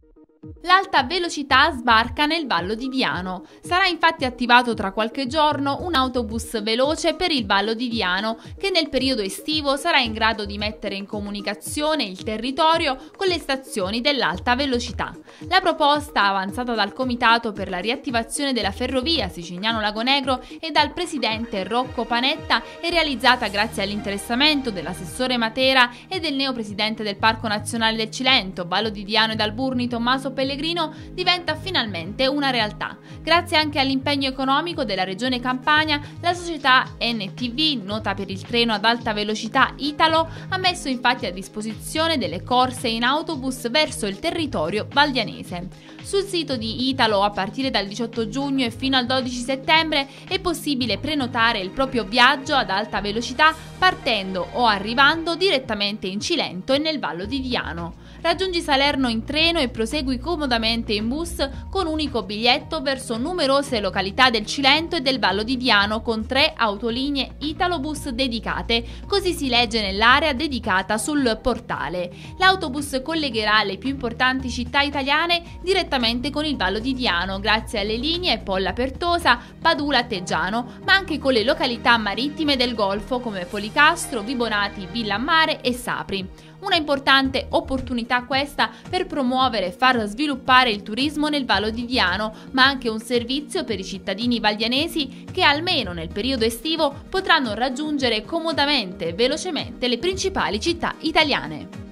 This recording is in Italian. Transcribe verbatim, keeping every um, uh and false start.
L'alta velocità sbarca nel Vallo di Diano. Sarà infatti attivato tra qualche giorno un autobus veloce per il Vallo di Diano che nel periodo estivo sarà in grado di mettere in comunicazione il territorio con le stazioni dell'alta velocità. La proposta avanzata dal Comitato per la riattivazione della ferrovia Sicigliano-Lago Negro e dal presidente Rocco Panetta è realizzata grazie all'interessamento dell'assessore Matera e del neopresidente del Parco Nazionale del Cilento, Vallo di Diano ed Alburni Tommaso Pellegrino, diventa finalmente una realtà. Grazie anche all'impegno economico della Regione Campania, la società N T V, nota per il treno ad alta velocità Italo, ha messo infatti a disposizione delle corse in autobus verso il territorio valdianese. Sul sito di Italo, a partire dal diciotto giugno e fino al dodici settembre, è possibile prenotare il proprio viaggio ad alta velocità partendo o arrivando direttamente in Cilento e nel Vallo di Diano. Raggiungi Salerno in treno e prosegui comodamente in bus con unico biglietto verso numerose località del Cilento e del Vallo di Diano con tre autolinee Italobus dedicate, così si legge nell'area dedicata sul portale. L'autobus collegherà le più importanti città italiane direttamente con il Vallo di Diano grazie alle linee Polla Pertosa, Padula Teggiano, ma anche con le località marittime del Golfo come Policastro, Vibonati, Villammare e Sapri. Una importante opportunità questa per promuovere e far sviluppare il turismo nel Vallo di Diano, ma anche un servizio per i cittadini valdianesi che almeno nel periodo estivo potranno raggiungere comodamente e velocemente le principali città italiane.